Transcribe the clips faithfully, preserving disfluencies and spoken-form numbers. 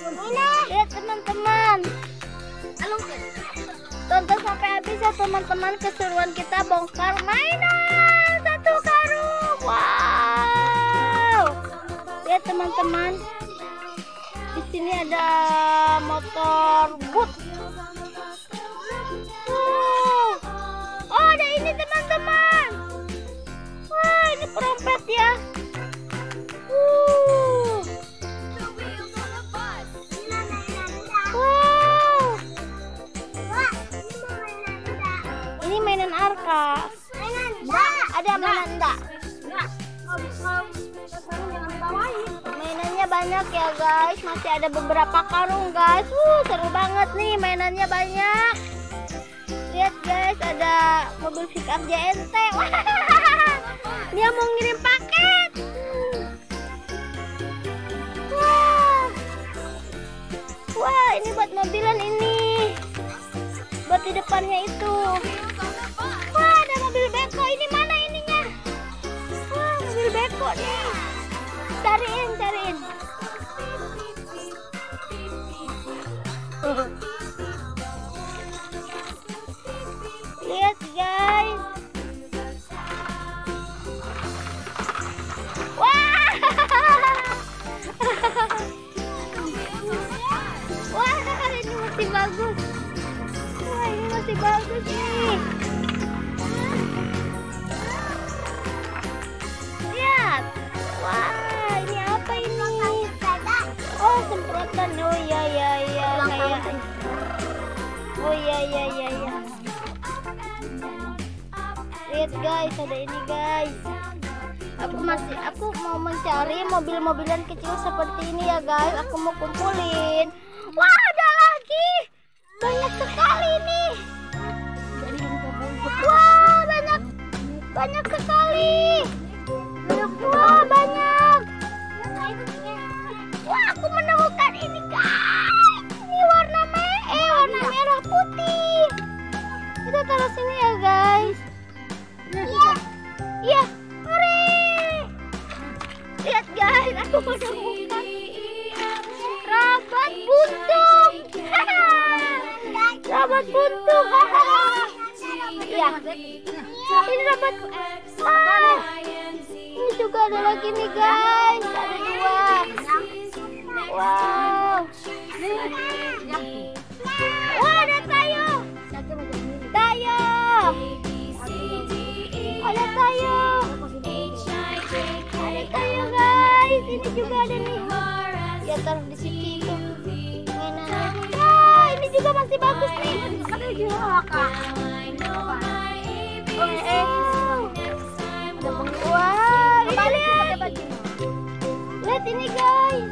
Lihat teman-teman. Tonton sampai habis ya teman-teman, keseruan kita bongkar mainan satu karung. Wow. Lihat teman-teman. Di sini ada motor boot. Wow. Oh, ada ini teman-teman. Wah, ini perompet ya. Uh. Wow. Ini mainan Arka. Ada mainan enggak? Mainannya banyak ya guys, masih ada beberapa karung guys. Uh, seru banget nih, mainannya banyak. Lihat guys, ada mobil pickup J N T. Wah, dia mau ngirim paket. Wah, wah, ini buat mobilan ini, buat di depannya itu. Wah, ada mobil beko. Ini mana ininya? Wah, mobil beko nih. Cariin, cariin. Lihat guys. Wah. Wah, ini masih bagus. Wah, ini masih bagus nih. Lihat. Wah, ini apa ini? Oh, semprotan. Oh ya ya ya, kayak. Oh ya ya ya ya. Lihat guys, ada ini guys. Aku masih, aku mau mencari mobil-mobilan kecil seperti ini ya guys. Aku mau kumpulin. Wah, ada lagi. Banyak sekali nih. Wah, banyak, banyak sekali. Wah, banyak. Wah, aku menemukan ini guys. Ini warna merah, eh warna merah putih. Kita taruh sini ya guys. Iya, iya, hore. Lihat guys, aku menemukan robot buntung. Robot buntung. Iya, ini robot. Wah, ini juga ada lagi nih guys, ada dua. Wow. Wah, ada Tayo. Tayo. Ada Tayo. Ada Tayo guys. Ini juga ada nih. Ya taruh di situ mainannya. Wah, ini juga masih bagus nih. Oh, eh. Wah, ini lihat. Lihat ini guys.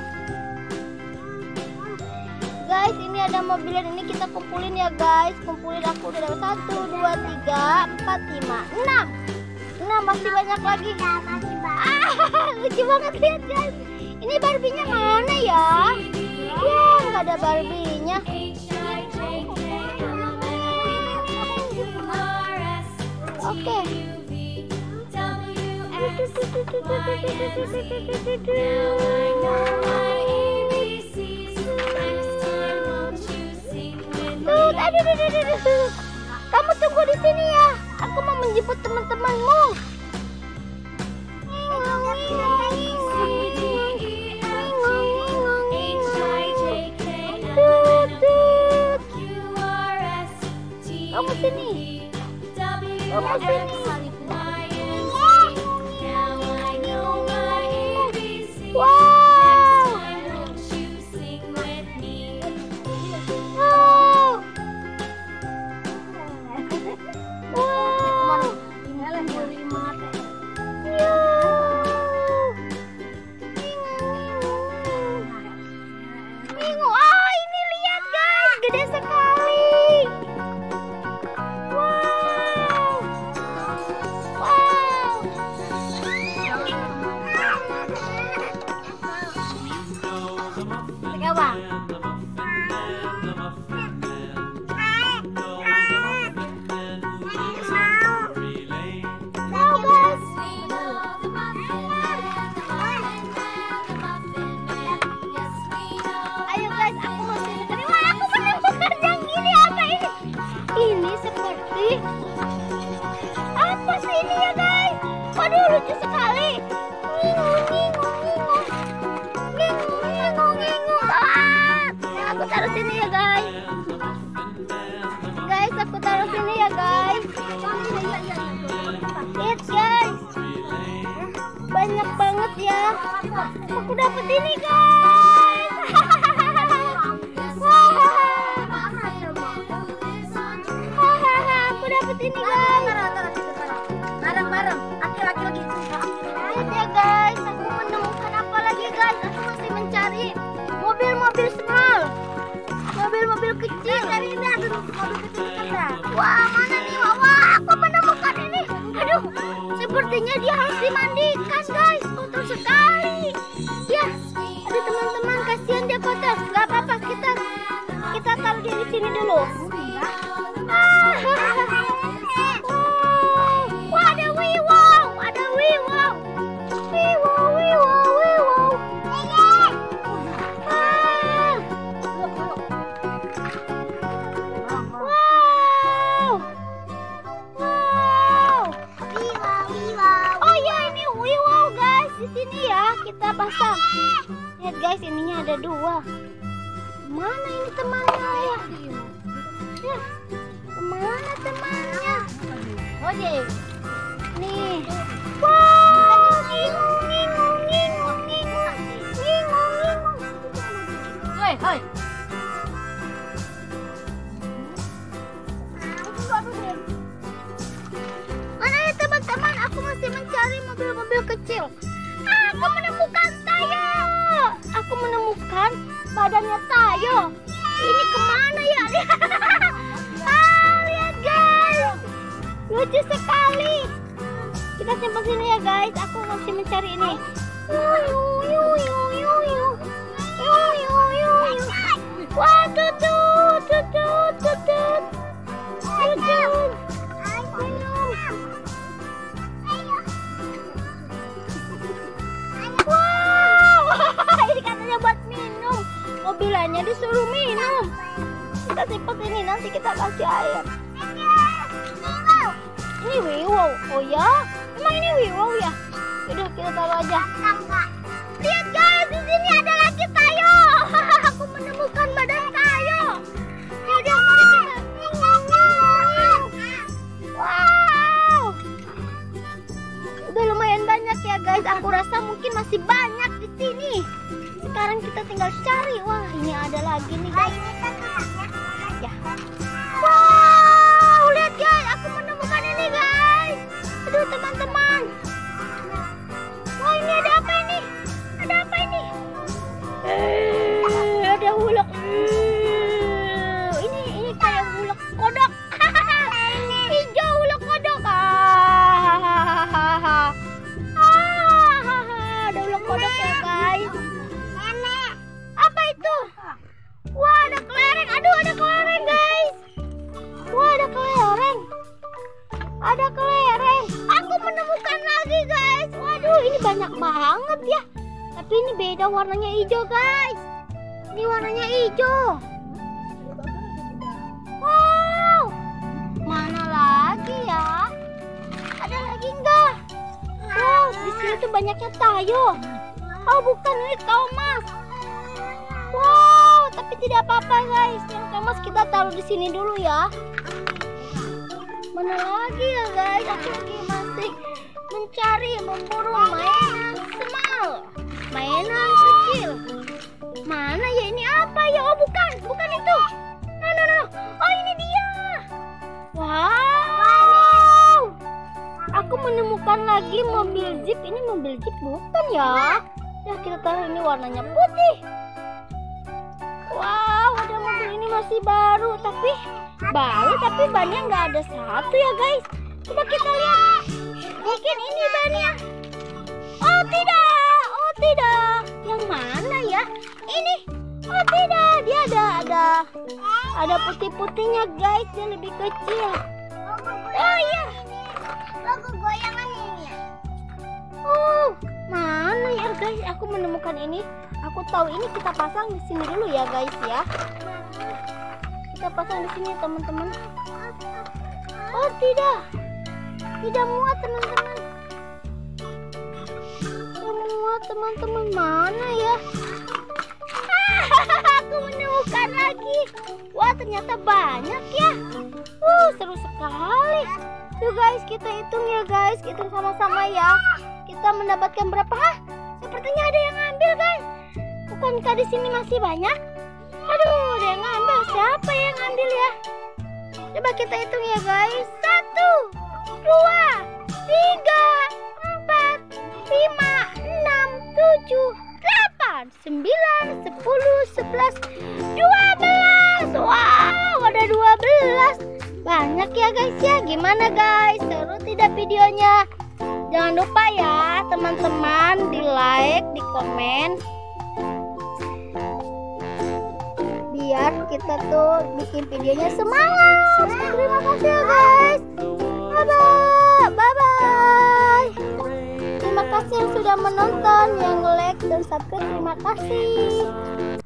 Guys, ini ada mobilan ini, kita kumpulin ya guys. Kumpulin, aku udah dapat satu, dua, tiga, empat, lima, enam. Enam, masih banyak lagi. Ah, lucu banget, lihat guys. Ini Barbie-nya mana ya? Ya, nggak ada Barbie-nya. Oke. Tuh, aduh, aduh, aduh, aduh. Kamu tunggu di sini ya. Aku mau menjemput teman-temanmu. Kamu sini. Kamu sini. Wow. Wow. Wow. Bingung. Oh, ini lihat guys, gede sekali. Wow. taruh sini ya guys. Guys, aku taruh sini ya guys. Lihat guys, banyak banget ya. Aku dapat ini guys. Aku dapat ini guys. Bareng-bareng, laki-laki lagi. Lihat ya guys, aku menemukan apa lagi guys? Aku masih mencari mobil-mobil small, mobil-mobil kecil. Dari ini ada mobil kecil kan? Wah, mana nih? Wah, aku menemukan ini. Aduh, sepertinya dia harus dimandikan guys. Kotor sekali. Ya, aduh teman-teman, kasihan dia kotor. Gak apa-apa, kita kita taruh dia di sini dulu. Ah, wah, ada wiwong, ada wiwong, wiwong, wiwong, wiwong. Ah. Wow, wow. Oh ya, ini wiwong guys, di sini ya kita pasang. Lihat guys, ininya ada dua. Mana ini temannya ya? Ya, kemana temannya? Oh deh, nih. Wow, ngingung, ngingung, ngingung, ngingung, ngingung, ngingung. Hei, hei. Mana ya teman-teman? Aku masih mencari mobil-mobil kecil. Ah, aku menemukan Tayo. Aku menemukan badannya Tayo. Ini kemana ya? Ah, lihat guys, lucu sekali. Kita simpan sini ya guys. Aku masih mencari ini. Yuyu, yuyu, yuyu, yuyu, yuyu. Wah, tutut, tutut, tutut, tutut. Wow, ini katanya buat minum. Mobilannya disuruh minum. Kita simpan ini, nanti kita kasih air. Ini wiwow. Oh ya, emang ini wiwow ya? Udah kita taruh aja. Lihat guys, di sini ada lagi Tayo. Aku menemukan badan Tayo. Yaudah, mari kita. Wow, udah lumayan banyak ya guys. Aku rasa mungkin masih banyak di sini. Sekarang kita tinggal cari. Wah, ini ada lagi nih guys. Ya. Wow, lihat guys, aku menemukan ini guys. Aduh teman-teman. Wah, ini ada apa ini? Ada apa ini? Eh, ada ulek. Eh, ini ini kayak ulek kodok. Hijau ulek kodok. Ah, ada ulek kodok ya guys. Apa itu? Wah, ada kelereng. Aduh, ada kelereng guys. Wah, ada kelereng. Ada kelereng. Aku menemukan lagi guys. Waduh, ini banyak banget ya. Tapi ini beda warnanya hijau guys. Ini warnanya hijau. Wow. Mana lagi ya? Ada lagi enggak? Wow, di sini tuh banyaknya Tayo. Oh, bukan, ini Thomas. Wow, tapi tidak apa-apa guys. Yang Thomas kita taruh di sini dulu ya. Mana lagi ya guys? Aku lagi masih mencari, memburu mainan small, mainan kecil. Mana ya, ini apa ya? Oh, bukan, bukan itu. No, no, no. Oh, ini dia. Wow. Aku menemukan lagi mobil Jeep. Ini mobil Jeep bukan ya? Ya, kita taruh, ini warnanya putih. Wow, ada mobil ini masih baru, tapi baru tapi bannya nggak ada satu ya guys. Coba kita lihat. Mungkin ini bannya. Oh tidak, oh tidak. Yang mana ya? Ini. Oh tidak, dia ada ada ada putih-putihnya guys. Dia lebih kecil. Oh iya. Logo goyangan ini. Oh, mana ya guys? Aku menemukan ini. Aku tahu ini kita pasang di sini dulu ya guys ya. Kita pasang di sini teman-teman. Oh tidak, tidak muat teman-teman. Tidak muat teman-teman, mana ya? Aku menemukan lagi ternyata banyak ya. Uh, seru sekali. Yuk guys, kita hitung ya guys. Hitung sama-sama ya. Kita mendapatkan berapa? Hah? Sepertinya ada yang ngambil guys. Bukankah di sini masih banyak? Aduh, ada yang ngambil. Siapa yang ngambil ya? Coba kita hitung ya guys. Satu, dua, tiga, empat, lima, enam, tujuh, delapan, sembilan, sepuluh, sebelas, dua belas. Wow, ada dua belas. Banyak ya guys ya. Gimana guys? Seru tidak videonya? Jangan lupa ya teman-teman, di like, di komen, biar kita tuh bikin videonya semangat. Terima kasih ya guys. Bye bye. Bye bye. Terima kasih yang sudah menonton, yang like dan subscribe. Terima kasih.